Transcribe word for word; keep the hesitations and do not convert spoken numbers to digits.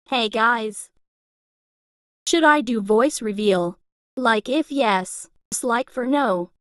Hey guys. Should I do voice reveal? Like if yes, dislike for no.